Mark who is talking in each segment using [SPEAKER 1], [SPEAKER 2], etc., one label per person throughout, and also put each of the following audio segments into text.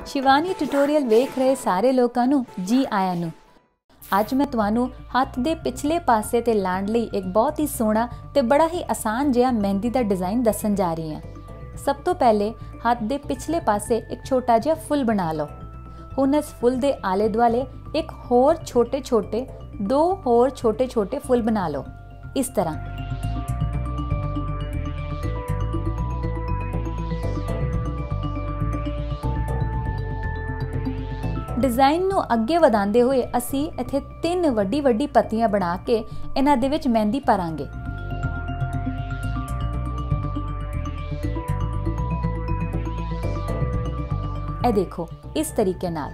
[SPEAKER 1] Shivani tutorial वेख रहे सारे लोगों ਨੂੰ जी आया ਨੂੰ। ਅੱਜ मैं ਤੁਹਾਨੂੰ ਹੱਥ ਦੇ ਪਿਛਲੇ ਪਾਸੇ ਤੇ ਲਾਣ ਲਈ ਇੱਕ ਬਹੁਤ ਹੀ ਸੋਹਣਾ ਤੇ ਬੜਾ ਹੀ ਆਸਾਨ ਜਿਹਾ ਮਹਿੰਦੀ ਦਾ ਡਿਜ਼ਾਈਨ ਦੱਸਣ ਜਾ ਰਹੀ ਹਾਂ। ਸਭ ਤੋਂ ਪਹਿਲੇ ਹੱਥ ਦੇ ਪਿਛਲੇ ਪਾਸੇ ਇੱਕ ਛੋਟਾ ਜਿਹਾ ਫੁੱਲ ਬਣਾ ਲਓ। ਹੁਣ ਇਸ ਫੁੱਲ ਦੇ ਆਲੇ ਦੁਆਲੇ ਇੱਕ ਹੋਰ ਦੋ ਹੋਰ ਛੋਟੇ ਫੁੱਲ ਬਣਾ ਲਓ ਇਸ ਤਰ੍ਹਾਂ। डिज़ाइन ਨੂੰ ਅੱਗੇ ਵਧਾਉਂਦੇ ਹੋਏ ਅਸੀਂ ਇੱਥੇ 3 ਵੱਡੀ ਪੱਤੀਆਂ ਬਣਾ ਕੇ ਇਹਨਾਂ ਦੇ ਵਿੱਚ ਮਹਿੰਦੀ ਭਰਾਂਗੇ। ਇਹ ਦੇਖੋ ਇਸ ਤਰੀਕੇ ਨਾਲ।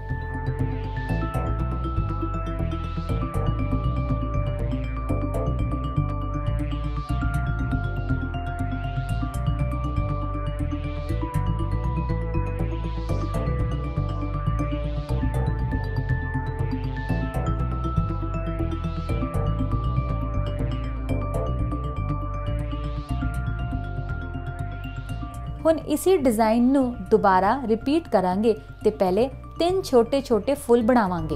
[SPEAKER 1] ਹੁਣ इसी डिज़ाइन ਨੂੰ ਦੁਬਾਰਾ ਰਿਪੀਟ ਕਰਾਂਗੇ ਤੇ ਪਹਿਲੇ 3 ਛੋਟੇ ਫੁੱਲ ਬਣਾਵਾਂਗੇ।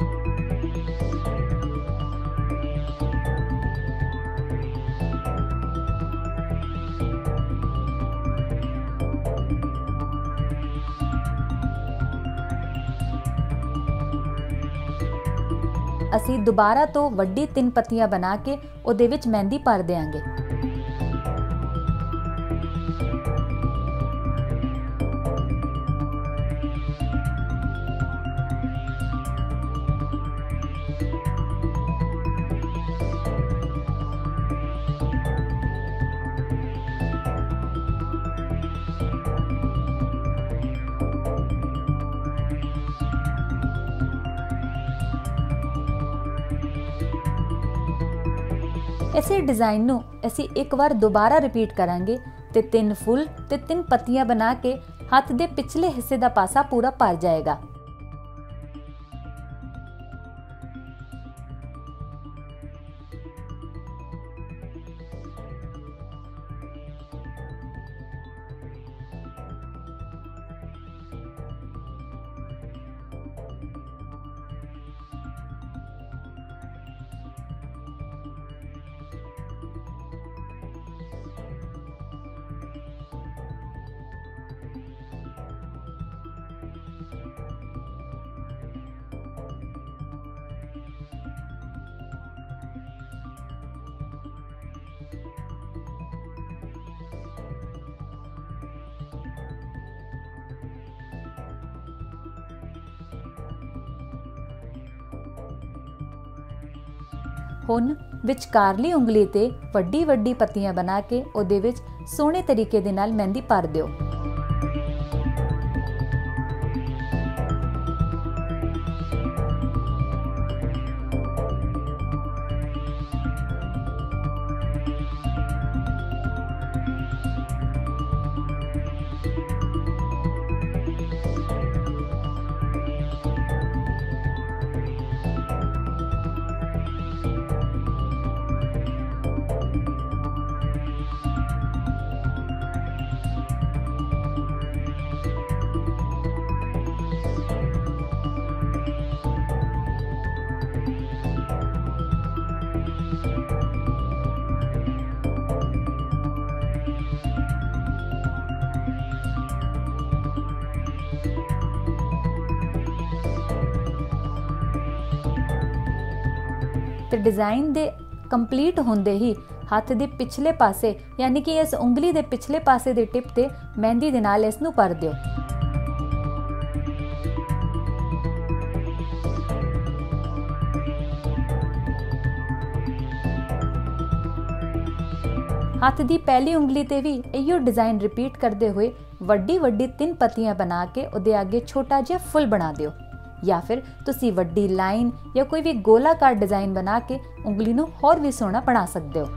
[SPEAKER 1] ਅਸੀਂ ਦੁਬਾਰਾ ਤੋਂ ਵੱਡੀ 3 ਪੱਤੀਆਂ ਬਣਾ ਕੇ ਉਹਦੇ ਵਿੱਚ ਮਹਿੰਦੀ ਭਰ ਦੇਵਾਂਗੇ। ਇਸੇ ਡਿਜ਼ਾਈਨ ਨੂੰ ਅਸੀਂ ਇੱਕ ਵਾਰ ਦੁਬਾਰਾ ਰਿਪੀਟ ਕਰਾਂਗੇ ਤੇ 3 ਫੁੱਲ ਤੇ 3 ਪੱਤੀਆਂ ਬਣਾ ਕੇ ਹੱਥ ਦੇ ਪਿਛਲੇ ਹਿੱਸੇ ਦਾ ਪਾਸਾ ਪੂਰਾ ਭਰ ਜਾਏਗਾ। ਹੁਣ ਵਿਚਕਾਰਲੀ ਉਂਗਲੀ ਤੇ ਵੱਡੀ ਪੱਤੀਆਂ ਬਣਾ ਕੇ ਉਹਦੇ ਵਿੱਚ ਸੋਹਣੇ ਤਰੀਕੇ ਦੇ ਨਾਲ ਮਹਿੰਦੀ ਭਰ ਦਿਓ। ਤੇ ਡਿਜ਼ਾਈਨ ਦੇ ਕੰਪਲੀਟ ਹੁੰਦੇ ਹੀ ਹੱਥ ਦੇ ਪਿਛਲੇ ਪਾਸੇ ਯਾਨੀ ਕਿ ਇਸ ਉਂਗਲੀ ਦੇ ਪਿਛਲੇ ਪਾਸੇ ਦੇ ਟਿਪ ਤੇ ਮਹਿੰਦੀ ਦੇ ਨਾਲ ਇਸ ਨੂੰ ਭਰ ਦਿਓ। ਹੱਥ ਦੀ ਪਹਿਲੀ ਉਂਗਲੀ ਤੇ ਵੀ ਇਹੋ ਡਿਜ਼ਾਈਨ ਰਿਪੀਟ ਕਰਦੇ ਹੋਏ ਵੱਡੀ 3 ਪੱਤੀਆਂ ਬਣਾ ਕੇ ਉਹਦੇ ਅੱਗੇ ਛੋਟਾ ਜਿਹਾ ਫੁੱਲ ਬਣਾ ਦਿਓ ਜਾਂ ਫਿਰ ਤੁਸੀਂ ਵੱਡੀ ਲਾਈਨ ਜਾਂ ਕੋਈ ਵੀ ਗੋਲਾਕਾਰ ਡਿਜ਼ਾਈਨ ਬਣਾ ਕੇ ਉਂਗਲੀ ਨੂੰ ਹੋਰ ਵੀ ਸੋਹਣਾ ਬਣਾ ਸਕਦੇ ਹੋ।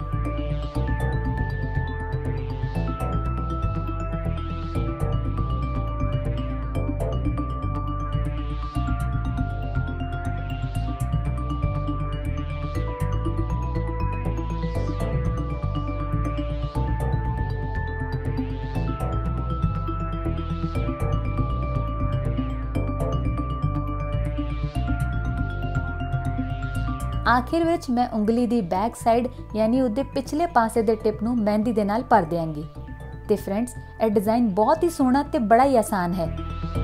[SPEAKER 1] ਆਖਿਰ ਵਿੱਚ ਮੈਂ ਉਂਗਲੀ ਦੀ ਬੈਕ ਸਾਈਡ ਯਾਨੀ ਉਹਦੇ ਪਿਛਲੇ ਪਾਸੇ ਦੇ ਟਿਪ ਨੂੰ ਮਹਿੰਦੀ ਦੇ ਨਾਲ ਭਰ ਦਿਆਂਗੀ। ਤੇ ਫਰੈਂਡਸ, ਇਹ ਡਿਜ਼ਾਈਨ ਬਹੁਤ ਹੀ ਸੋਹਣਾ ਤੇ ਬੜਾ ਹੀ ਆਸਾਨ ਹੈ।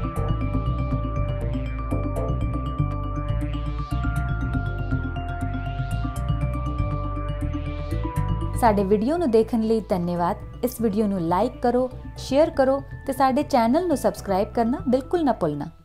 [SPEAKER 1] ਸਾਡੇ ਵੀਡੀਓ ਨੂੰ ਦੇਖਣ ਲਈ ਧੰਨਵਾਦ। ਇਸ ਵੀਡੀਓ ਨੂੰ ਲਾਈਕ ਕਰੋ, ਸ਼ੇਅਰ ਕਰੋ ਤੇ ਸਾਡੇ ਚੈਨਲ ਨੂੰ ਸਬਸਕ੍ਰਾਈਬ ਕਰਨਾ ਬਿਲਕੁਲ ਨਾ ਭੁੱਲਣਾ।